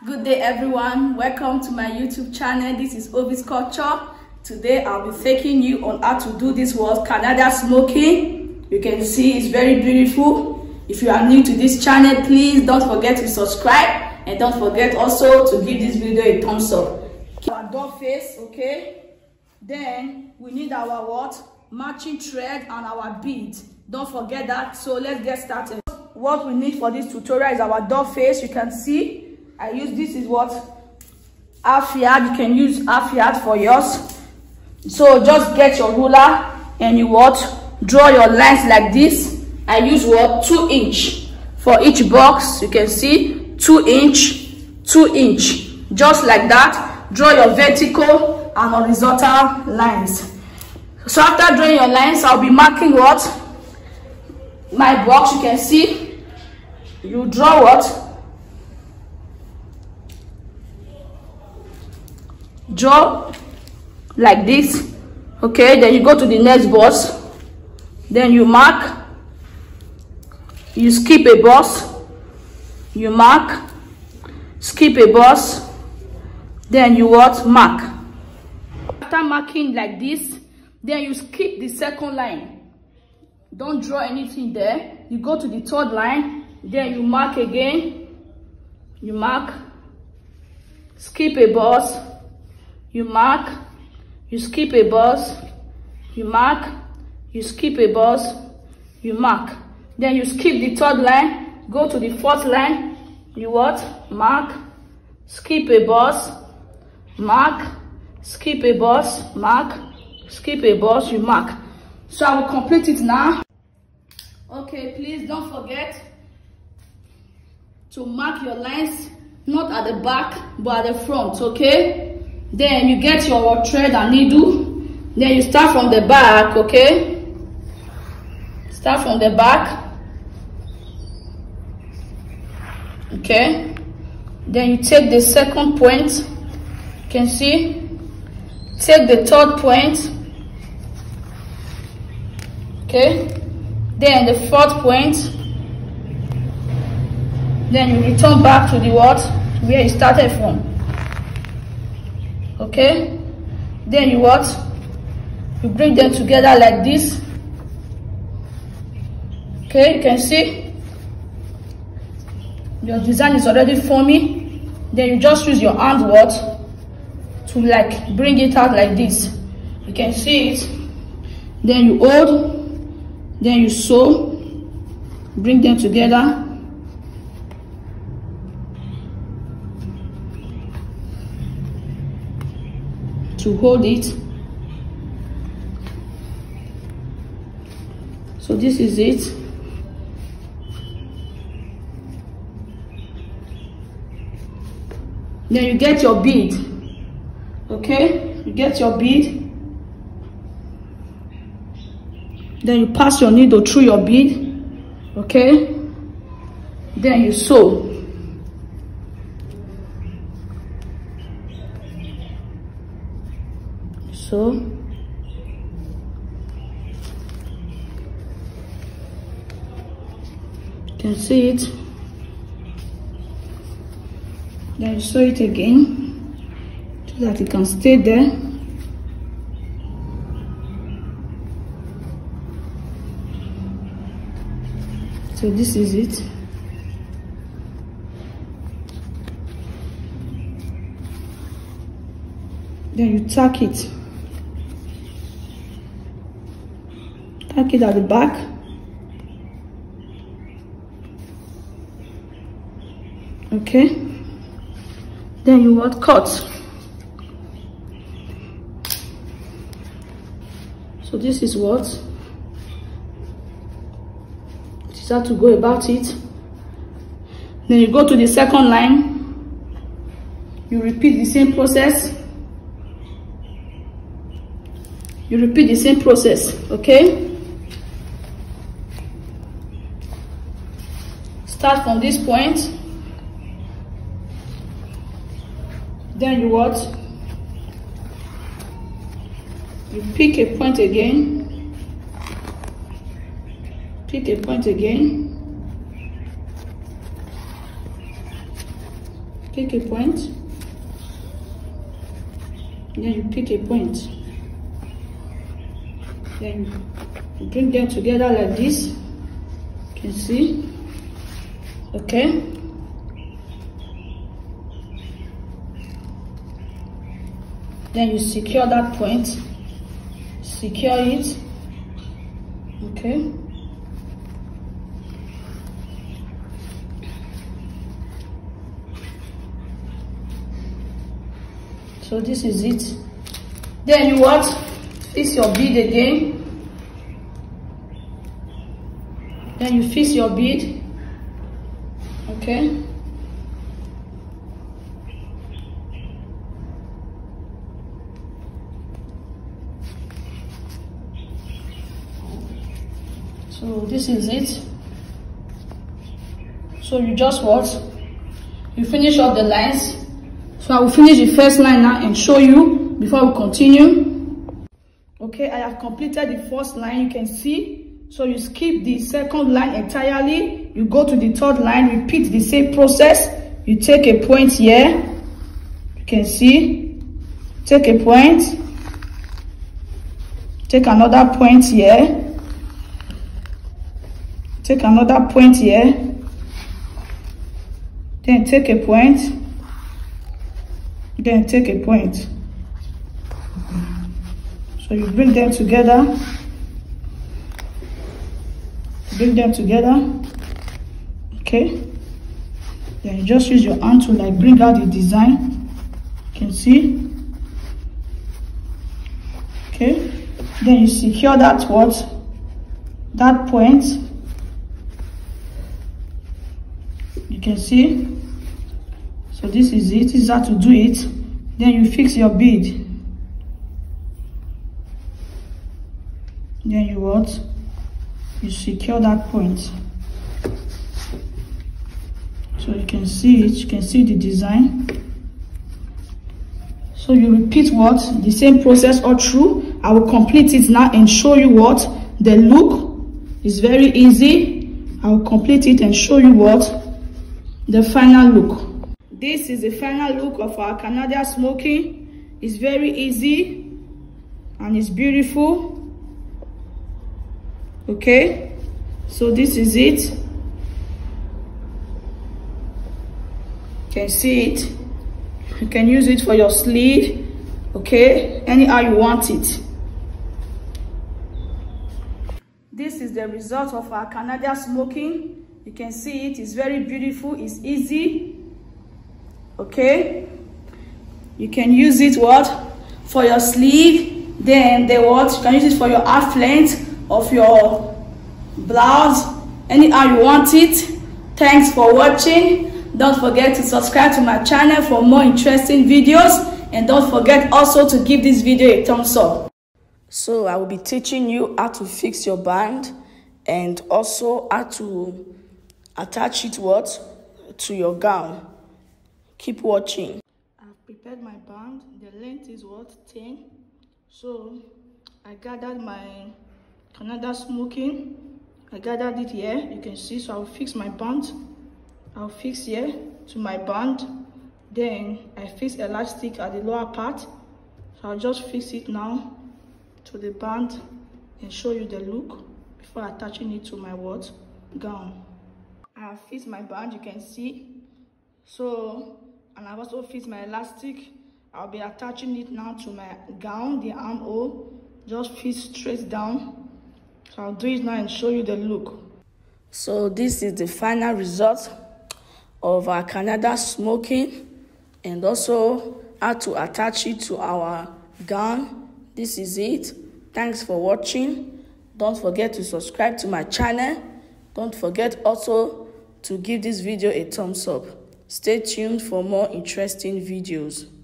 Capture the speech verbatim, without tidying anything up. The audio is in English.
Good day everyone, welcome to my YouTube channel. This is Ovis Culture. Today I'll be taking you on how to do this word Canada smoking. You can see it's very beautiful. If you are new to this channel, please don't forget to subscribe and don't forget also to give this video a thumbs up. Our doll face, okay? Then we need our what? Matching thread and our bead. Don't forget that. So let's get started. What we need for this tutorial is our doll face. You can see I use this is what half yard. You can use half yard for yours. So just get your ruler and you what draw your lines like this. I use what two inch for each box. You can see two inch, two inch, just like that. Draw your vertical and horizontal lines. So after drawing your lines, I'll be marking what my box. You can see you draw what. Draw like this, okay? Then you go to the next box, then you mark, you skip a box, you mark, skip a box, then you what mark. After marking like this, then you skip the second line. Don't draw anything there. You go to the third line, then you mark again, you mark, skip a box, you mark, you skip a box, you mark, you skip a box, you mark. Then you skip the third line, go to the fourth line, you what? Mark, skip a box, mark, skip a box, mark, skip a box, you mark. So I will complete it now. Okay, please don't forget to mark your lines, not at the back, but at the front, okay? Then you get your thread and needle. Then you start from the back, okay? Start from the back. Okay? Then you take the second point. You can see. Take the third point. Okay? Then the fourth point. Then you return back to the what? Where you started from. Okay, then you what? You bring them together like this. Okay, you can see your design is already forming. Then you just use your hand what to like bring it out like this. You can see it. Then you hold, then you sew, bring them together. To hold it. So this is it. Then you get your bead. Okay, you get your bead. Then you pass your needle through your bead. Okay, then you sew. So you can see it. Then you sew it again so that it can stay there. So this is it. Then you tack it. Tack it at the back. Okay. Then you what? Cut. So this is what. This is how to go about it. Then you go to the second line. You repeat the same process. You repeat the same process. Okay. Start from this point. Then you what? You pick a point again. Pick a point again. pick a point, then you pick a point, then you bring them together like this. You can see, okay. Then you secure that point, secure it, okay. So this is it. Then you what? Fix your bead again. Then you fix your bead. Okay. So this is it. So you just what? You finish up the lines. So I will finish the first line now and show you before we continue. Okay, I have completed the first line, you can see. So you skip the second line entirely. You go to the third line, repeat the same process. You take a point here. You can see. Take a point. Take another point here. Take another point here. Then take a point. Then take a point. So you bring them together. Bring them together. Okay. Then you just use your hand to like bring out the design. You can see. Okay. Then you secure that what? That point. You can see. So this is it. This is how to do it. Then you fix your bead. Then you what? You secure that point. So you can see it. You can see the design. So you repeat what? The same process all through. I will complete it now and show you what? The look is very easy. I will complete it and show you what? The final look. This is the final look of our Canada smoking. It's very easy and it's beautiful. Okay, so this is it. You can see it. You can use it for your sleeve. Okay, anyhow you want it. This is the result of our Canada smoking. You can see it is very beautiful. It's easy. Okay, you can use it what? For your sleeve. Then the what? You can use it for your half length of your blouse. Anyhow you want it. Thanks for watching. Don't forget to subscribe to my channel for more interesting videos, and don't forget also to give this video a thumbs up. So I will be teaching you how to fix your band and also how to attach it what? To your gown. Keep watching. I've prepared my band. The length is what? ten. So I gathered my Canada smoking. I gathered it here. You can see. So I'll fix my band. I'll fix here to my band. Then I fix elastic at the lower part. So I'll just fix it now to the band and show you the look before attaching it to my what? Gown. I have fixed my band. You can see. So, and I've also fixed my elastic. I'll be attaching it now to my gown, the armhole. Just fit straight down. So I'll do it now and show you the look. So this is the final result of our Canada smoking, and also how to attach it to our gown. This is it. Thanks for watching. Don't forget to subscribe to my channel. Don't forget also to give this video a thumbs up. Stay tuned for more interesting videos.